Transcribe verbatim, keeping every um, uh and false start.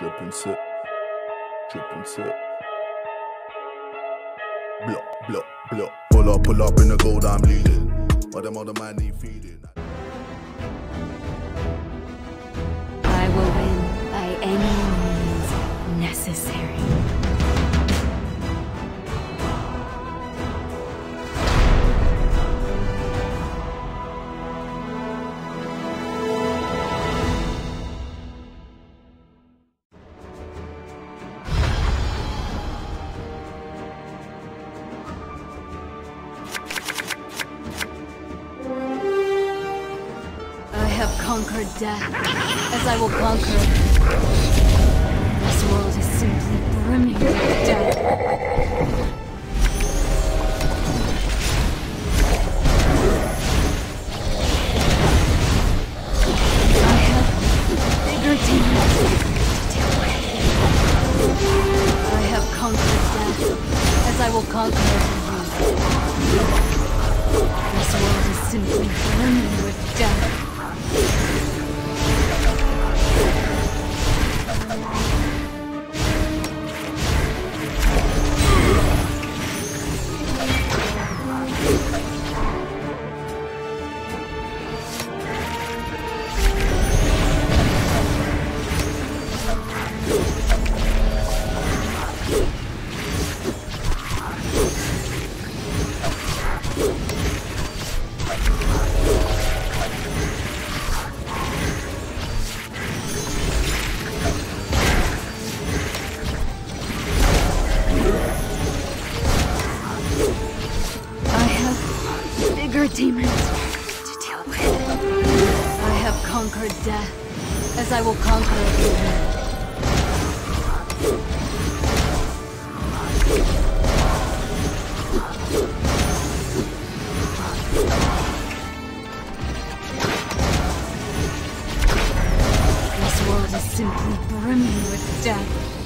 Trip and sip, trip and sip. Block, block, block. Pull up, pull up in the gold, I'm bleeding. But them other man need feeding. I will win by any means necessary. Conquered death, as I will conquer. This world is simply brimming with death. I have bigger demons to deal with. I have conquered death, as I will conquer you. This world is simply brimming with death. Demons to deal with. I have conquered death, as I will conquer you. This world is simply brimming with death.